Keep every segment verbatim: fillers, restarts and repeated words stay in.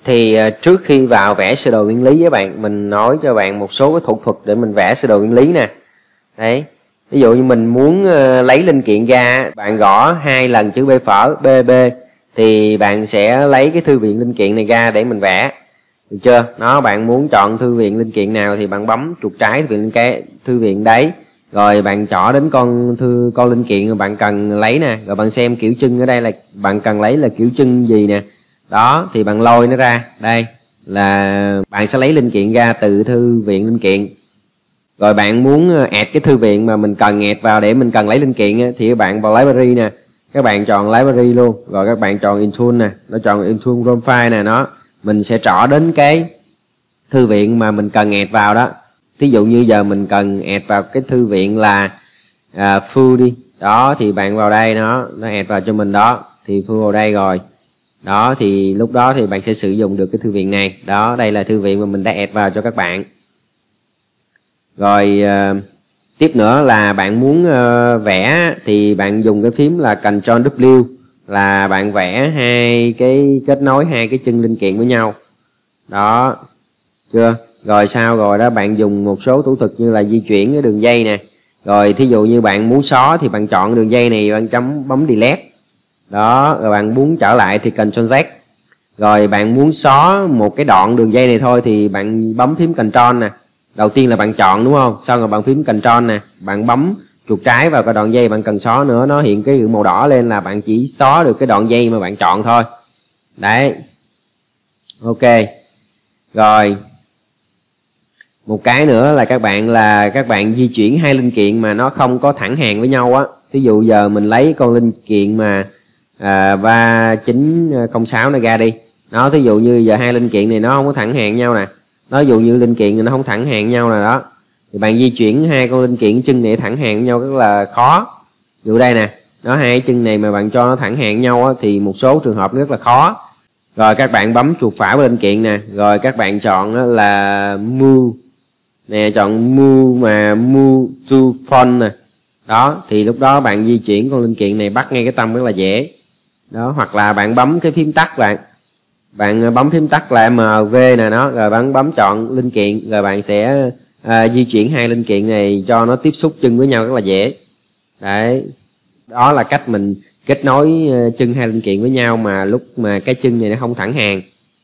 Thì trước khi vào vẽ sơ đồ nguyên lý với bạn, mình nói cho bạn một số cái thủ thuật để mình vẽ sơ đồ nguyên lý nè. Đấy, ví dụ như mình muốn lấy linh kiện ra, bạn gõ hai lần chữ B phở B B thì bạn sẽ lấy cái thư viện linh kiện này ra để mình vẽ, được chưa? Nó bạn muốn chọn thư viện linh kiện nào thì bạn bấm chuột trái thư viện cái thư viện đấy, rồi bạn chọn đến con thư con linh kiện mà bạn cần lấy nè, rồi bạn xem kiểu trưng ở đây là bạn cần lấy là kiểu trưng gì nè. Đó thì bạn lôi nó ra, đây là bạn sẽ lấy linh kiện ra từ thư viện linh kiện. Rồi bạn muốn add cái thư viện mà mình cần add vào để mình cần lấy linh kiện thì các bạn vào library nè, các bạn chọn library luôn, rồi các bạn chọn Intune nè, nó chọn Intune ROM file nè, nó mình sẽ trỏ đến cái thư viện mà mình cần add vào đó. Ví dụ như giờ mình cần add vào cái thư viện là à, full đi, đó thì bạn vào đây nó nó add vào cho mình đó, thì full vào đây rồi. Đó thì lúc đó thì bạn sẽ sử dụng được cái thư viện này. Đó, đây là thư viện mà mình đã add vào cho các bạn. Rồi uh, tiếp nữa là bạn muốn uh, vẽ thì bạn dùng cái phím là Ctrl W, là bạn vẽ hai cái kết nối hai cái chân linh kiện với nhau. Đó, chưa? Rồi sau rồi đó bạn dùng một số thủ thuật như là di chuyển cái đường dây nè. Rồi thí dụ như bạn muốn xóa thì bạn chọn đường dây này, bạn chấm bấm delete. Đó, rồi bạn muốn trở lại thì Ctrl Z. Rồi bạn muốn xóa một cái đoạn đường dây này thôi thì bạn bấm phím Ctrl nè. Đầu tiên là bạn chọn đúng không? Sau rồi bạn phím Ctrl nè, bạn bấm chuột trái vào cái đoạn dây bạn cần xóa nữa, nó hiện cái màu đỏ lên là bạn chỉ xóa được cái đoạn dây mà bạn chọn thôi. Đấy. Ok. Rồi. Một cái nữa là các bạn là các bạn di chuyển hai linh kiện mà nó không có thẳng hàng với nhau á. Ví dụ giờ mình lấy con linh kiện mà à, ba chín không sáu này ra đi. Nó thí dụ như giờ hai linh kiện này nó không có thẳng hàng nhau nè. Nó ví dụ như linh kiện này nó không thẳng hàng nhau nè, đó. Thì bạn di chuyển hai con linh kiện chân này thẳng hàng với nhau rất là khó. Ví dụ đây nè, nó hai chân này mà bạn cho nó thẳng hàng nhau á, thì một số trường hợp rất là khó. Rồi các bạn bấm chuột phải vào linh kiện nè, rồi các bạn chọn là move nè, chọn move mà move to front nè. Đó, thì lúc đó bạn di chuyển con linh kiện này bắt ngay cái tâm rất là dễ. Đó, hoặc là bạn bấm cái phím tắt bạn. Bạn bấm phím tắt là M V nè, nó rồi bạn bấm chọn linh kiện, rồi bạn sẽ à, di chuyển hai linh kiện này cho nó tiếp xúc chân với nhau rất là dễ. Đấy. Đó là cách mình kết nối chân hai linh kiện với nhau mà lúc mà cái chân này nó không thẳng hàng.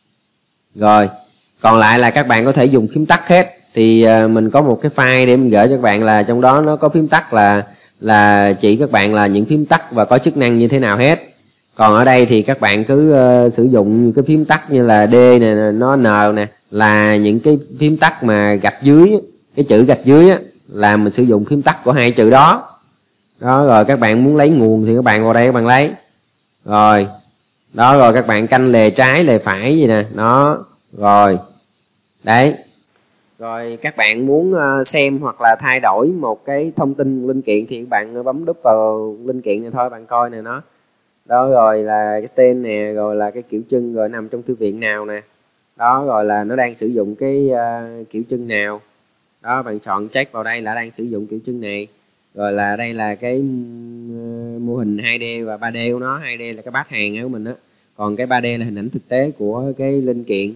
Rồi, còn lại là các bạn có thể dùng phím tắt hết. Thì à, mình có một cái file để mình gửi cho các bạn, là trong đó nó có phím tắt là là chỉ các bạn là những phím tắt và có chức năng như thế nào hết. Còn ở đây thì các bạn cứ uh, sử dụng cái phím tắt như là D nè, nó N nè, là những cái phím tắt mà gạch dưới, cái chữ gạch dưới á, là mình sử dụng phím tắt của hai chữ đó. Đó, rồi các bạn muốn lấy nguồn thì các bạn vào đây các bạn lấy. Rồi. Đó, rồi các bạn canh lề trái, lề phải gì nè, nó. Rồi. Đấy. Rồi các bạn muốn xem hoặc là thay đổi một cái thông tin linh kiện thì các bạn bấm đúp vào linh kiện này thôi, bạn coi nè nó. Đó, rồi là cái tên nè, rồi là cái kiểu trưng, rồi nằm trong thư viện nào nè. Đó, rồi là nó đang sử dụng cái uh, kiểu trưng nào. Đó, bạn chọn check vào đây là đang sử dụng kiểu trưng này. Rồi là đây là cái uh, mô hình hai D và ba D của nó. hai D là cái bát hàng của mình đó. Còn cái ba D là hình ảnh thực tế của cái linh kiện.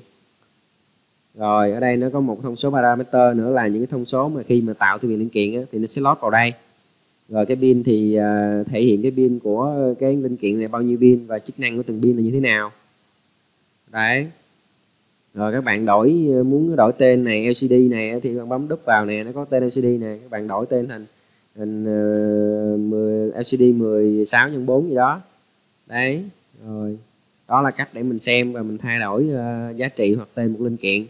Rồi ở đây nó có một thông số parameter nữa là những cái thông số mà khi mà tạo thư viện linh kiện á, thì nó sẽ load vào đây. Rồi cái pin thì uh, thể hiện cái pin của cái linh kiện này bao nhiêu pin và chức năng của từng pin là như thế nào. Đấy. Rồi các bạn đổi muốn đổi tên này L C D này thì bạn bấm đúp vào nè, nó có tên L C D này, các bạn đổi tên thành thành uh, mười, L C D mười sáu nhân bốn gì đó. Đấy. Rồi. Đó là cách để mình xem và mình thay đổi uh, giá trị hoặc tên một linh kiện.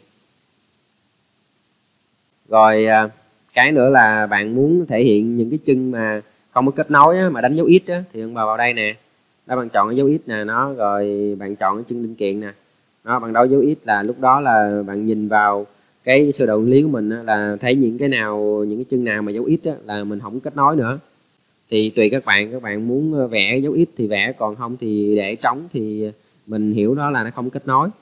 Rồi uh, cái nữa là bạn muốn thể hiện những cái chân mà không có kết nối á, mà đánh dấu X á, thì bạn vào vào đây nè. Đó, bạn chọn cái dấu X nè, nó rồi bạn chọn cái chân linh kiện nè. Đó, bạn đấu dấu X là lúc đó là bạn nhìn vào cái sơ đồ nguyên lý của mình á, là thấy những cái nào, những cái chân nào mà dấu X á, là mình không kết nối nữa. Thì tùy các bạn, các bạn muốn vẽ dấu X thì vẽ, còn không thì để trống thì mình hiểu đó là nó không kết nối.